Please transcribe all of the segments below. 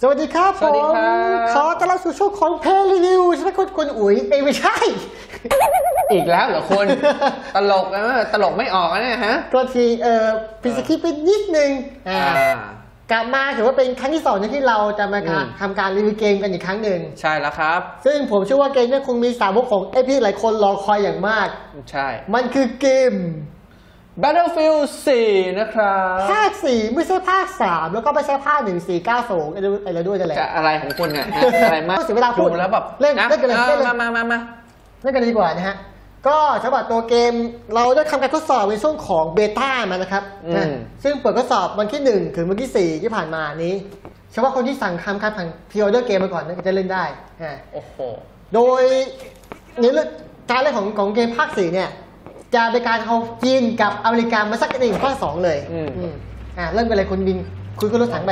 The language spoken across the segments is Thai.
วัสดีครับผมขอต้อนรับสู่ช่วงของเพลย์รีวิวใช่ไหมคุณอุ๋ยไม่ใช่อีกแล้วเหรอคุณตลกนะตลกไม่ออกนะฮะตัวทีพิสกิปไปนิดนึงกลับมาถือว่าเป็นครั้งที่2ที่เราจะมาทำการรีวิวเกมกันอีกครั้งหนึ่งใช่แล้วครับซึ่งผมเชื่อว่าเกมนี้คงมีสาวกของพี่หลายคนรอคอยอย่างมากใช่มันคือเกม Battlefield 4 นะครับภาค4ไม่ใช่ภาค3แล้วก็ไม่ใช่ภาค1490อะไรด้วยนั่นแหละอะไรของคุณเนี่ยอะไรมากเสียเวลาพูดแล้วแบบเล่นกันเลยมาเล่นกันดีกว่านะฮะก็สำหรับตัวเกมเราได้ทำการทดสอบในช่วงของเบต้ามานะครับซึ่งเปิดทดสอบวันที่1ถึงวันที่4ที่ผ่านมานี้เฉพาะคนที่สั่งทำการผ่านพรีออเดอร์เกมมาก่อนจะเล่นได้โอ้โหโดยในเรื่องการเล่นของเกมภาค4เนี่ยจะเป็นการเอาจีนกับอเมริกามาสักกันหนึ่งภาค2เลยเริ่มกันเลยคุณบินคุณก็รถถังไป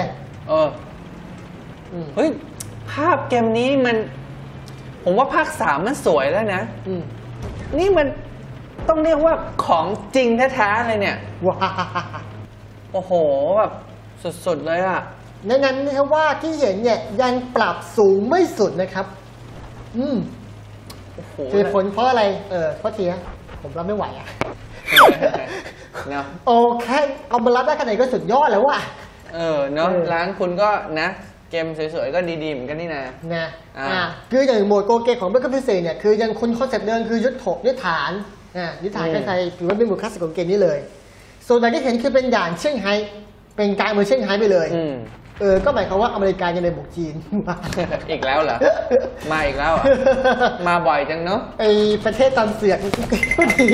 เฮ้ยภาพเกมนี้มันผมว่าภาค3มันสวยแล้วนะนี่มันต้องเรียกว่าของจริงแท้ๆเลยเนี่ยว้าโอ้โหแบบสุดๆเลยอ่ะในนั้นนะครับว่าที่เห็นเนี่ยยังปรับสูงไม่สุดนะครับเหตุผลเพราะอะไรเพราะเทียผมรับไม่ไหวอ่ะโอเคเอามารับได้ขนาดไหนก็สุดยอดแล้วว่ะเนาะร้านคุณก็นะเกมสวยๆก็ดีๆเหมือนกันนี่นะคืออย่างโหมดโกเกของเบคอนฟิเศษเนี่ยคือยังคอนเซ็ปต์เดิมคือยึดฐานกันไทยถือว่าเป็นโหมดคลาสสิกของเกมนี้เลยส่วนใหญ่ที่เห็นคือเป็นด่านเซี่ยงไฮ้เป็นการเมืองเซี่ยงไฮ้ไปเลยก็หมายความว่าอเมริกายังในบุกจีนอีกแล้วเหรอมาอีกแล้วมาบ่อยจังเนาะไอประเทศตามเสือกก็ดี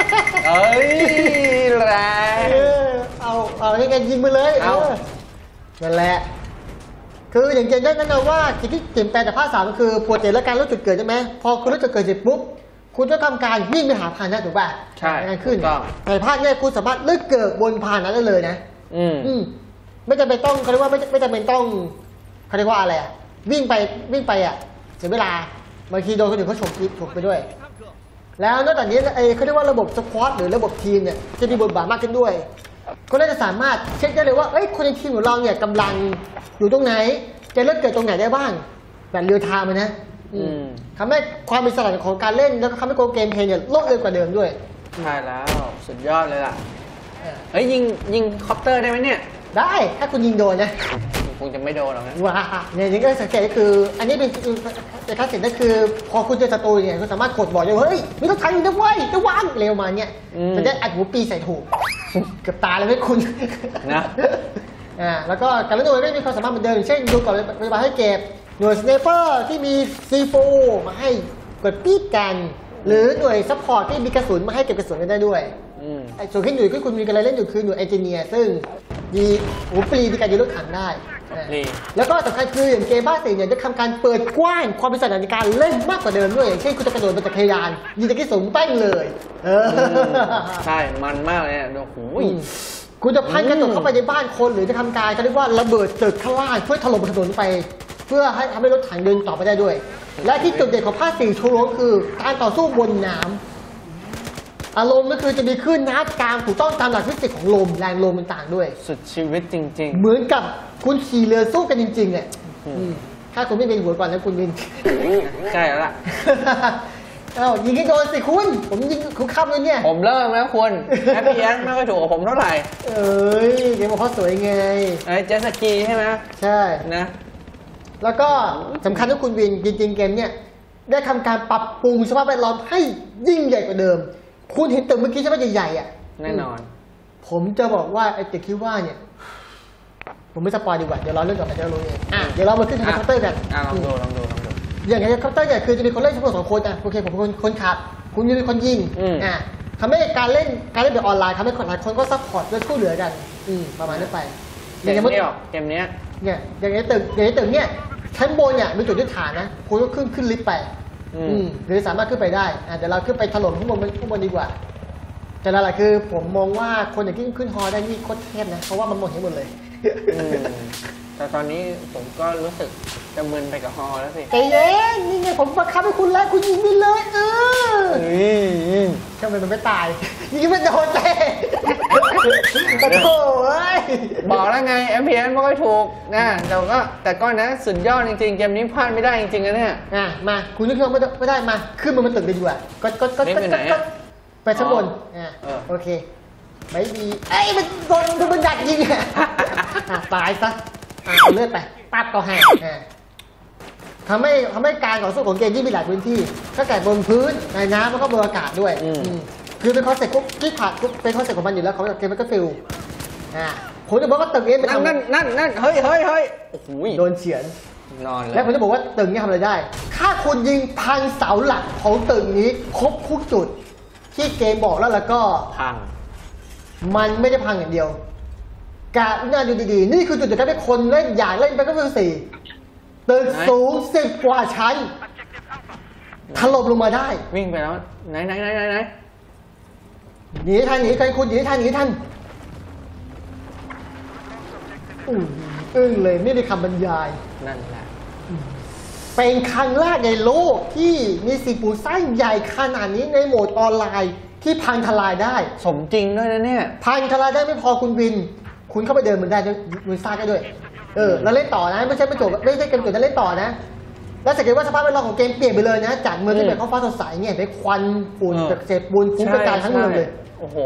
แรงเอาให้กันยิงไปเลยนั่นแหละคืออย่างเกมนั้นนะว่าสิ่งที่เปลี่ยนแปลงจากภาค3ก็คือปวดเจ็บและการรู้จุดเกิดใช่ไหมพอคุณรู้จุดเกิดเสร็จปุ๊บคุณจะทำการวิ่งไปหาพาหนะถูกป่ะใช่ขึ้นแต่ภาคนี้คุณสามารถเลือกเกิดบนพาหนะได้เลยนะไม่จำเป็นต้องเขาเรียกว่าไม่จำเป็นต้องเขาเรียกว่าอะไรวิ่งไปเสียเวลาบางทีโดนคนอื่นเขาฉกไปด้วยแล้วนอกจากนี้เขาเรียกว่าระบบสควอตหรือระบบทีมเนี่ยจะมีบทบาทมากขึ้นด้วยก็เลยจะสามารถเช็คได้เลยว่าคนในทีมของเราเนี่ยกำลังอยู่ตรงไหนจะเลือกเกิดตรงไหนได้บ้างแบบเรียลไทม์นะทำให้ความมีสลัดของการเล่นแล้วก็ทำให้เกมเพลย์เนี่ยโลดเร็วกว่าเดิมด้วยใช่แล้วสุดยอดเลยล่ะยิงคอปเตอร์ได้ไหมเนี่ยได้ถ้าคุณยิงโดนนะคงจะไม่โดนหรอกนะว้าเนี่ยยังก็สังเกตก็คืออันนี้เป็นคลาสสิกนั่นคือพอคุณเจอศัตรูเนี่ยคุณสามารถกดบอกได้ว่าเฮ้ยมีรถถังอยู่นะเว้ยระวังเร็วมาเนี่ยมันจะอัดหัวปีใส่ถูกเกือบตายเลยไม่คุณนะแล้วก็การเล่นหน่วยก็มีความสามารถเหมือนเดิมเช่นดูก่อนปฏิบัติให้เก็บหน่วยสไนเปอร์ที่มีซีโฟมาให้กดปี๊ดกันหรือหน่วยซัพพอร์ตที่มีกระสุนมาให้เก็บกระสุนกันได้ด้วยส่วนที่หน่วยที่คุณมีการเล่นอยู่คือหน่วยเอนจิเนียร์ซึ่งมีหัวปลีในการยิงรถถังได้แล้วก็สำคัญคืออย่างเกมบ้าตีเนี่ยจะทำการเปิดกว้างความเป็นสถานการณ์เล่นมากกว่าเดิมด้วยอย่างเช่นคุณจะกระโดดบนจักรยานยิงจากที่สูงแป้งเลยใช่มันมากเลยโอ้โหคุณจะพันกระโดดเข้าไปในบ้านคนหรือจะทำการเขาเรียกว่าระเบิดตึกข้างล่างเพื่อถล่มถนนไปเพื่อให้ทำให้รถถังเดินต่อไปได้ด้วยและที่จุดเด่นของภาค4ชูโรงคือการต่อสู้บนน้ำอารมณ์ก็คือจะมีคลื่นน้ำกลางถูกต้องตามหลักฟิสิกส์ของลมแรงลมต่างๆด้วยสุดชีวิตจริงๆเหมือนกับคุณขี่เรือสู้กันจริงๆเนี่ยถ้าคุณไม่เป็นหัวก่อนแล้วคุณบินใช่แล้วล่ะยิงให้โดนสิคุณผมยิงคุณข้ามเลยเนี่ยผมเริ่มแล้วคุณแฮปปี้แอนไม่ค่อยถูกกับผมเท่าไหร่เกมเขาสวยไงเจสกีใช่ไหมใช่นะแล้วก็สำคัญที่คุณวินจริงๆเกมเนี่ยได้ทำการปรับปรุงสภาพแวดล้อมให้ยิ่งใหญ่กว่าเดิมคุณเห็นตึกเมื่อกี้ใช่ไหมใหญ่ๆแน่นอนผมจะบอกว่าไอ้ตึกที่ว่าเนี่ยผมไม่สปอยดีกว่าเดี๋ยวรอเรื่องต่อไปจะรู้เองเดี๋ยวเรามาขึ้นเฮลิคอปเตอร์กันลองดูอย่างเฮลิคอปเตอร์เนี่ยคือจะมีคนเล่นเฉพาะ2 คนโอเคผมเป็นคนขับคุณจะเป็นคนยิงทำให้การเล่นแบบออนไลน์ทำให้หลายคนก็ซัพพอร์ตและช่วยเหลือกันประมาณนั้นไปเกมนี้เนี่ยอย่างในตึกเนี่ยชั้นบนเนี่ยมีจุดยึดฐานนะคุณก็ขึ้นลิฟต์ไปหรือสามารถขึ้นไปได้เดี๋ยวเราขึ้นไปถล่มข้างบนดีกว่าแต่ละคือผมมองว่าคนอย่างที่ขึ้นฮอได้นี่โคตรเทพนะเพราะว่ามันมองเห็นหมดเลยแต่ตอนนี้ผมก็รู้สึกจะมึนไปกับฮอแล้วสิใจเย็นนี่ไงผมบังคับให้คุณแล้วคุณยิงไปเลยทำไมมันไม่ตายยิงไม่โดนเตะปะโถ่เอ้ยบอกแล้วไง FPS ไม่ค่อยถูกนะแต่ก็นะสุดยอดจริงๆเกมนี้พลาดไม่ได้จริงๆนะเนี่ยมาคุณนึกไม่ได้มาขึ้นมาตึกเลยดีกว่าก็ไปชั้นบนโอเคไม่ดีมันโดนมันดักยิงตายซะเอาเลือดไปปัดก็ให้ทำให้การต่อสู้ของเกมที่มีหลายพื้นที่ก็แก่บนพื้นในน้ำแล้วก็บนอากาศด้วยคือเป็นคอนเซ็ปต์ที่ผ่านเป็นคอนเซ็ปต์ของมันอยู่แล้วของเกมมันก็ฟิลผมจะบอกว่าตึกนี้เป็นนั่นเฮ้ยโอ้โหโดนเฉียนนอนเลยแล้วผมจะบอกว่าตึกนี้ทำอะไรได้ถ้าคุณยิงพังเสาหลักของตึกนี้ครบทุกจุดที่เกมบอกแล้วก็พังมันไม่ได้พังอย่างเดียวการน่าดูดีๆนี่คือจุดที่ทำให้คนเล่นอยากเล่นBattlefield 4ตึกสูง10 กว่าชั้นถล่มลงมาได้วิ่งไปแล้วไหนหนีทันคุณหนีทันอึ้งเลยไม่มีคำบรรยายนั่นแหละเป็นครั้งแรกในโลกที่มีสิ่งปลูกสร้างใหญ่ขนาดนี้ในโหมดออนไลน์ที่พังทลายได้สมจริงด้วยนะเนี่ยพังทลายได้ไม่พอคุณวินคุณเข้าไปเดินมันได้ด้วยมือซ่าได้ด้วยแล้วเล่นต่อนะไม่ใช่เกมจบแล้วเล่นต่อนะแล้วสังเกตว่าสภาพแวดล้อมของเกมเปลี่ยนไปเลยนะจากเมืองที่เป็นท้องฟ้าสดใสเนี่ยไปควันฝุ่นจากเศษปูนฟุ้งกระจายทั้งเมืองเลยโอ้โห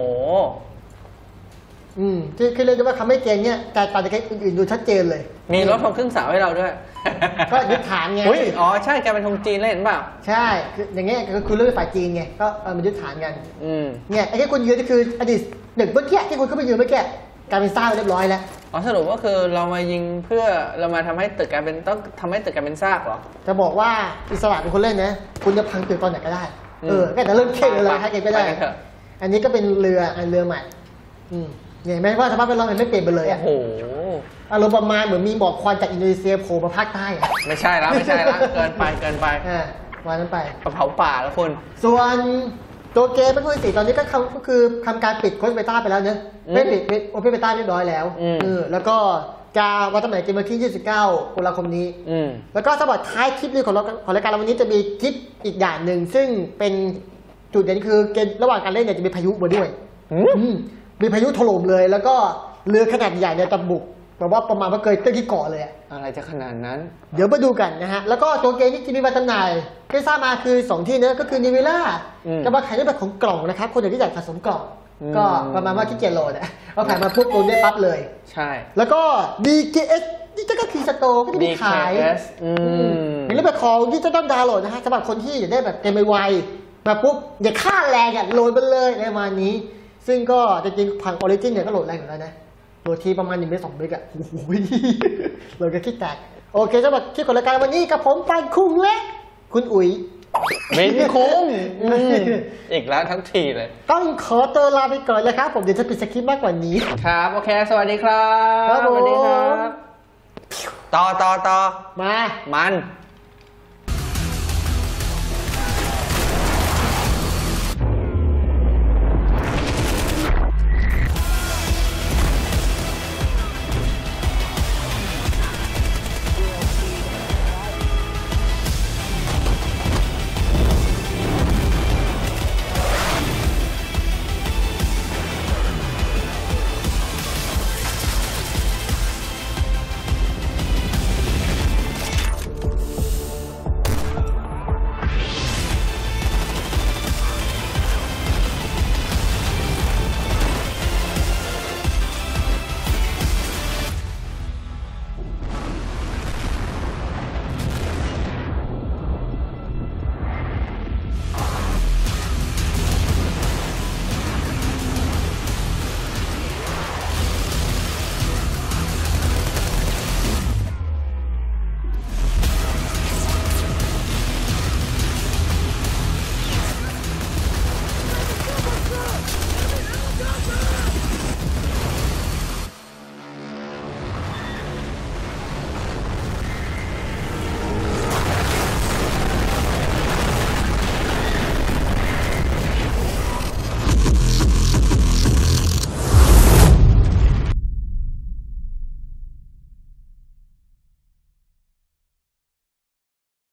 ที่เรียกว่าทำให้เกมเนี่ยกลายเป็นเกมอื่นๆดูชัดเจนเลยมีรถทงครึ่งเสาให้เราด้วยก็ยึดฐานไงอ๋อใช่แกเป็นธงจีนเล่นเปล่าใช่คืออย่างเงี้ยคือเรื่องฝ่ายจีนไงก็มันยึดฐานกันเนี่ยไอ้ที่คุณยืนนี่คืออดีตเด็กเมื่อกี้ที่คุณเข้าไปยืนเมื่อกี้กลายเป็นซากเรียบร้อยแล้วสรุปก็คือเรามายิงเพื่อเรามาทำให้ตึกกลายเป็นต้องทำให้ตึกกลายเป็นซากเหรอจะบอกว่าอิสระเป็นคนเล่นนะคุณจะพังตึกตอนไหนก็ได้ก็จะเริ่มเข่งเลยให้เกมก็ได้อันนี้ก็เป็นเรือใหม่เห็นไหมว่าสภาพแวดล้อมมันไม่เปลี่ยนไปเลยโอ้โหอารมณ์ประมาณเหมือนมีหมอกควันจากอินโดนีเซียโผล่มาภาคใต้ไม่ใช่แล้วเกินไปวันนั้นไปเผาป่าแล้วคุณส่วนตัวเกมBattlefield 4ตอนนี้ก็คือทำการปิดโค้ดเบต้าไปแล้วเนอะไม่ปิดโอเพนเบต้าเรียบร้อยแล้วแล้วก็จะวันจำหน่ายเกมวันที่29 ตุลาคมนี้แล้วก็สำหรับท้ายคลิปนี้ของรายการเราวันนี้จะมีคลิปอีกอย่างหนึ่งซึ่งเป็นจุดเด่นคือเกมระหว่างการเล่นเนี่ยจะมีพายุมาด้วยมีพายุถล่มเลยแล้วก็เรือขนาดใหญ่เนี่ยจะบุกแบบว่าประมาณว่าเกยตื้นที่เกาะเลยอะไรจะขนาดนั้นเดี๋ยวมาดูกันนะฮะแล้วก็ตัวเกมที่จะมีมาจำหน่ายที่ทราบมาคือ2ที่เนื้อก็คือนิวิล่าจะมาขายในแบบของกล่องนะครับคนที่อยากสะสมกล่องก็ประมาณว่าขี้เกียจโหลดเอาขายมาปุ๊บโอนได้ปั๊บเลยใช่แล้วก็ DKS นี่ก็คือสโตร์ก็จะมีขายในรูปแบบของที่จะต้องดาวน์โหลดนะฮะสำหรับคนที่อยากได้แบบเกมไวๆมาปุ๊บอย่าค่าแรงโหลดไปเลยในวันนี้ซึ่งก็จริงๆพังออริจินเนี่ยก็โหลดแรงอยู่แล้วนะโหลดทีประมาณ1 เมก 2 เมกโอ้โหโหลดกันคิดแตกโอเคสำหรับคลิปของรายการวันนี้กับผมปานคุ้งและคุณอุ๋ยเมนคุ้งอีกแล้วทั้งทีเลยต้องขอตัวลาไปก่อนเลยครับผมเดี๋ยวจะปิดสคริปต์มากกว่านี้ครับโอเคสวัสดีครับสวัสดีครับต่อมามัน